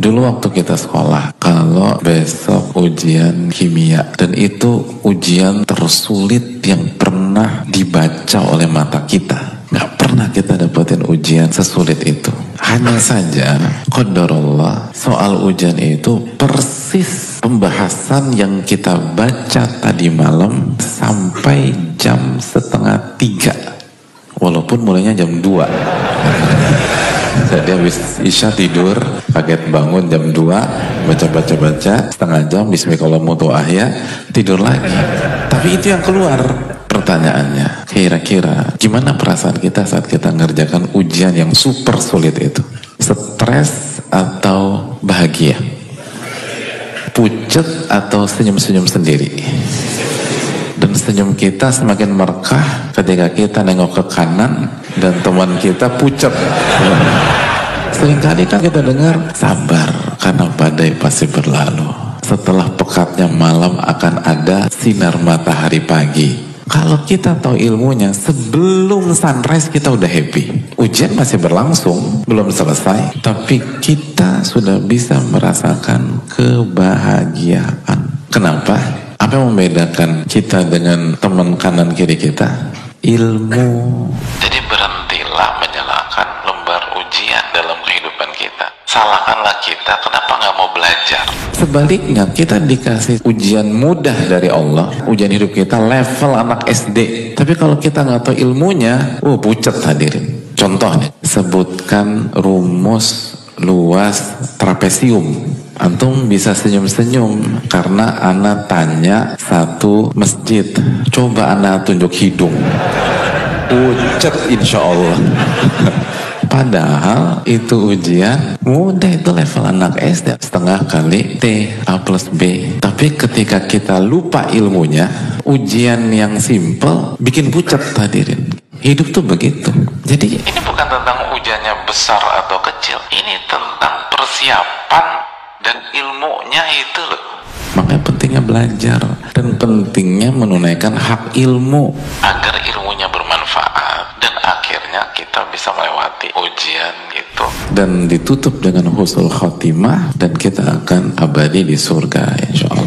Dulu waktu kita sekolah, kalau besok ujian kimia, dan itu ujian tersulit yang pernah dibaca oleh mata kita. Nggak pernah kita dapetin ujian sesulit itu. Hanya saja, qadarullah, soal ujian itu persis pembahasan yang kita baca tadi malam sampai jam 2:30. Walaupun mulainya jam 2. Jadi habis isya tidur, kaget bangun jam 2, baca-baca setengah jam, bismillahirrahmanirrahim, tidur lagi. Tapi itu yang keluar. Pertanyaannya, kira-kira gimana perasaan kita saat kita ngerjakan ujian yang super sulit itu? Stres atau bahagia? Pucet atau senyum-senyum sendiri? Dan senyum kita semakin merkah ketika kita nengok ke kanan dan teman kita pucet. Seringkali kan kita dengar, sabar karena badai pasti berlalu. Setelah pekatnya malam akan ada sinar matahari pagi. Kalau kita tahu ilmunya, sebelum sunrise kita udah happy. Ujian masih berlangsung, belum selesai, tapi kita sudah bisa merasakan kebahagiaan. Kenapa? Apa yang membedakan kita dengan teman kanan kiri kita? Ilmu. Jadi berhentilah menyalahkan lembar ujian dalam kehidupan kita. Salahkanlah kita, kenapa nggak mau belajar? Sebaliknya, kita dikasih ujian mudah dari Allah. Ujian hidup kita level anak SD. Tapi kalau kita nggak tahu ilmunya, pucet hadirin. Contohnya, sebutkan rumus luas trapesium. Antum bisa senyum-senyum karena ana tanya satu masjid. Coba ana tunjuk hidung. Pucet insya Allah. Padahal itu ujian mudah, itu level anak SD. Setengah kali T A plus B. Tapi ketika kita lupa ilmunya, ujian yang simple bikin pucat hadirin. Hidup tuh begitu. Jadi ini bukan tentang ujiannya besar atau kecil. Ini tentang persiapan dan ilmunya itu loh. Makanya pentingnya belajar dan pentingnya menunaikan hak ilmu agar ilmunya bermanfaat dan akhirnya kita bisa melewati ujian itu dan ditutup dengan husnul khotimah dan kita akan abadi di surga insyaallah.